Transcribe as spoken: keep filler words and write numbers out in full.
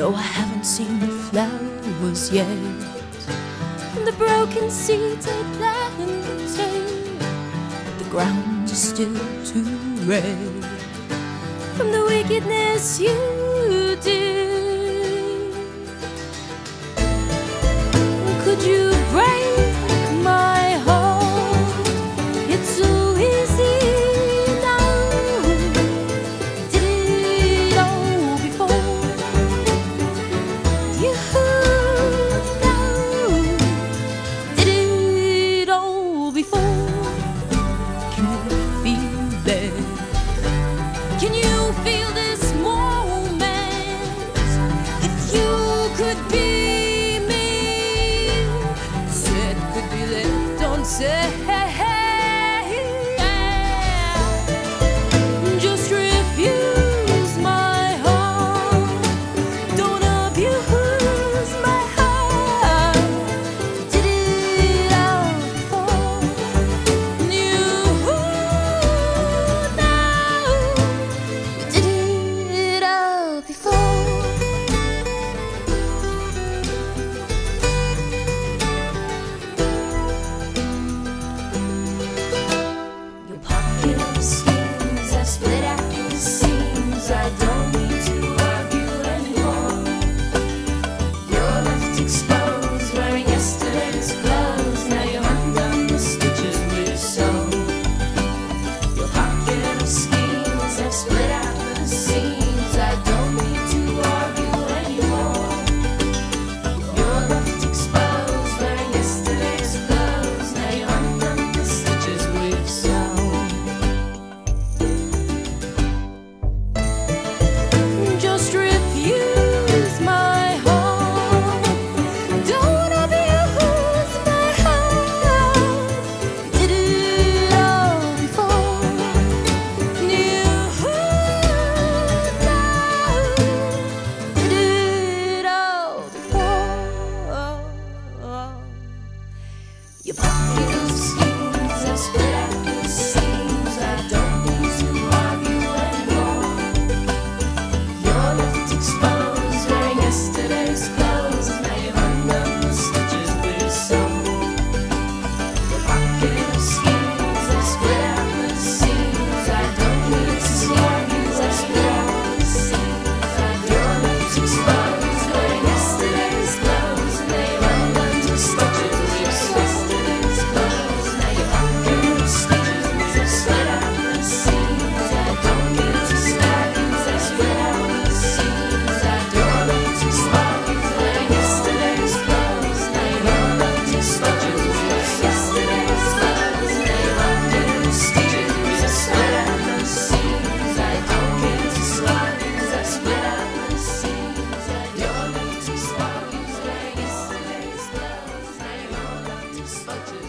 No, I haven't seen the flowers yet, and the broken seeds I planted, but the ground is still too red from the wickedness you did. Could you break my heart? It's so easy now. Did it all before. You know, did it all before. Can you feel that? Can you feel this moment? If you could be me, said could be left unsaid. Just refuse my heart. Don't abuse my heart. Did it all before. You know, did it all before. Your pocket of schemes have split at the seams. I don't need to argue anymore. You're left exposed, wearing yesterday's clothes. Now you're undone, the stitches we've sewn. Your pocket of schemes have split at the seams. I don't need to argue anymore. You're left exposed, wearing yesterday's clothes. Now you're undone, the stitches we've sewn. Just refuse my heart. Don't abuse my heart. Did it all before. You know, did it all before. Your pocket of schemes have split at the seams. I don't need to argue anymore. You're left exposed, wearing yesterday's clothes. Now you've undone the stitches we've sewn. Your pocket of schemes have split at the seams. I don't need to argue. Have split at the seams. You're left exposed, wearing yesterday's clothes. Now you've undone the stitches we've sewn. Yesterday's clothes. Now your pocket of stitches have split at the seams. I don't need to argue. Have split at the seams. You're left exposed, wearing yesterday's clothes. Now you've undone the stitches we've sewn. Yesterday's clothes. Now your pocket of stitches have split at the seams. I don't need to argue. Have split at the seams. You're left exposed, wearing yesterday's clothes. Now you've undone the stitches.